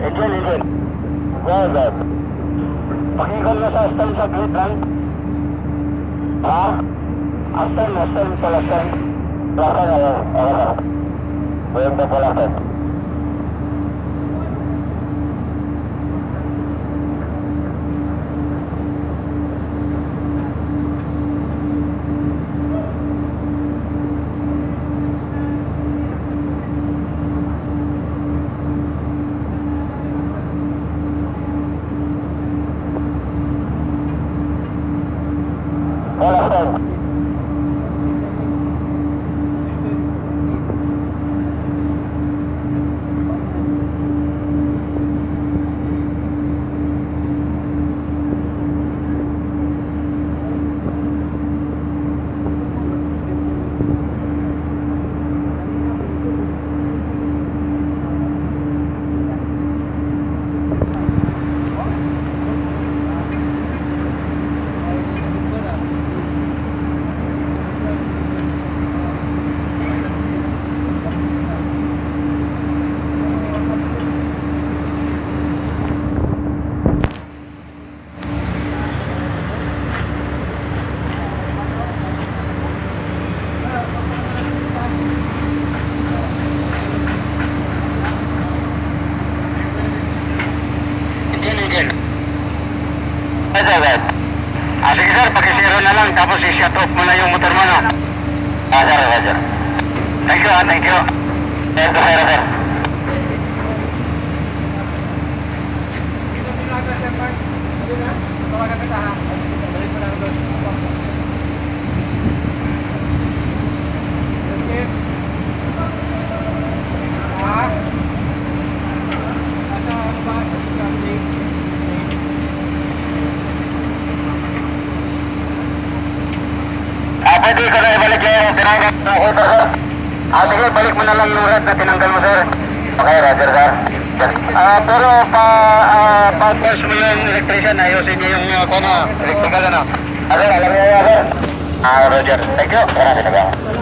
Engine. Good. Pakikon mo sa stem sa grid lang. Ha? Stem pala stem. Lakan na yun. Okay. Buyan pa pala stem. Sige sir, pag-zero na lang tapos i-shut off mo na yung motor mo, no? Sir. Thank you. Ito sir. Pwede ko na ibalik yung tinanggal mo, sir. Sige, balik mo na lang yung red na tinanggal mo, sir. Okay, roger, sir. Pero pag-push mo yung electrician, ayusin niyo yung electrical, ano? Sir, alam niyo yan, sir. Roger. Thank you. Marami na ba?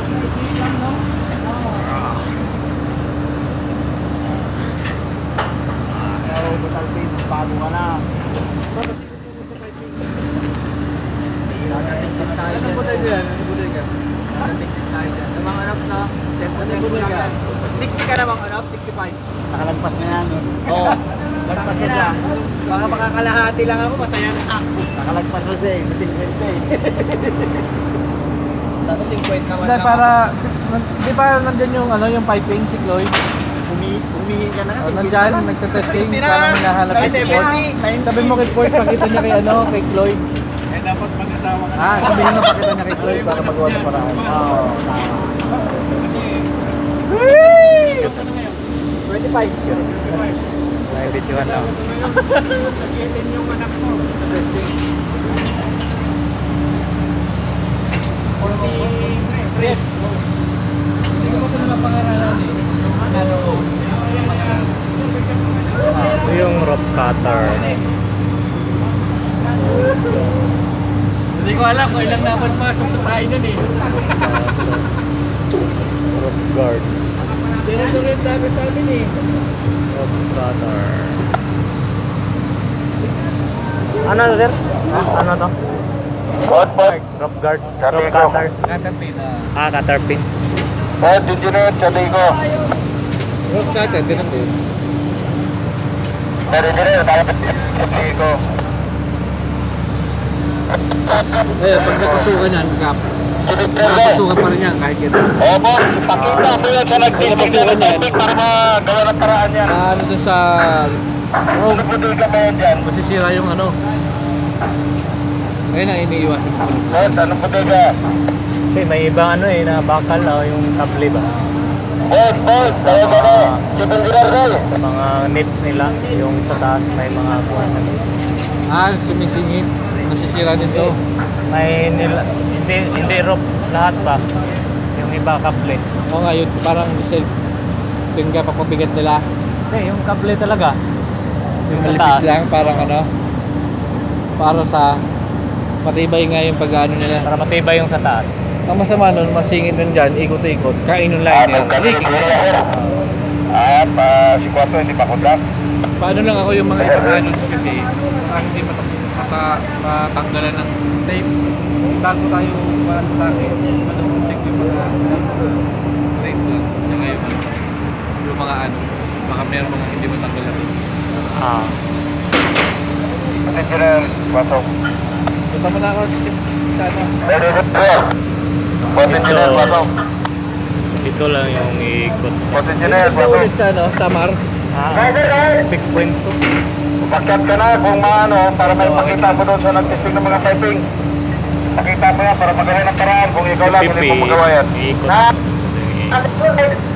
Ano po tayo dyan? Namang anak na 60 ka namang anak? 65? Nakalagpas na yan. Oo. Lagpas na siya. Baka makakalahati lang ako, masaya na ako. Nakalagpas na siya eh. May 50 eh. Dato 50 naman Hindi, para, di ba nandyan yung, yung piping si Chloe? Humihin ka na kasi. Nandyan, nagtatesting, parang hinahanap Ay, kay Ford. 70. Sabi mo kay Ford, pakita niya kay Chloe. Dapat mag-asawa ka. Sabihin mo pakita niya kay Chloe para magawa ng paraan. Oo, tama. Kasi, ano ngayon? 25 years. 21 lang. Sagitin yung anak mo. Testing. 43. Hindi ko ito naman pangaralan eh. Ito yung rope cutter. Hindi ko alam kung ilang dapat pasok sa tayo nun eh. Rope guard. Dito rin dapat sa amin eh. Rope cutter. Ano sir? Ano to? What? Rope guard. Rope cutter. Caterpin Caterpin. Engineer, sabi ko. Rope cutter, ganun din. Sir, engineer, sabi ko. Pag napasukan yan, napasukan pa rin yan kahit gano'n. Boss, pakita mo yan sa nag-testing para magawa ng paraan yan. Ano dun sa Nagpudul ka ba yan dyan? masisira yung ayun ang iniiwasan ko. Boss, anong pudul ka? Kasi may ibang na bakal yung kable ba? Boss, tayo ka na. Chief engineer sir. Mga nets nila, yung sa taas may mga kuwan na. Sumisingit. Nasisira din to. May hindi rope lahat ba? Yung iba kable. Oo nga, yun parang tingga papabigat nila. Hindi, yung kable talaga. Yung sa taas lang, parang para sa matibay nga yung pag-ano nila. Para matibay yung sa taas. Ang masama nun, masingit nun dyan, ikot-ikot. Kain yung line nila. Si Kwato hindi pa kontak. Paano lang ako yung mga ibang anons kasi hindi matanggalan ng tape. Bago tayo paano sa akin, check yung mga tape lang. Saka yung mga anons. Baka meron mga hindi matanggalan. Engineer, pasok. Punta mo na ako sa ano. Ready, sir. Boss engineer, pasok. Ito lang yung ikot sa Boss engineer, Punta pasok. ulit sa ano, Samar. 6.2. Umakyat ka na kung maano, para may pakita mo doon sa nag-testing ng mga piping. Pakita mo yan para magawa ng paraan kung ikaw lang hindi mo magawa yan. Iikot. Na?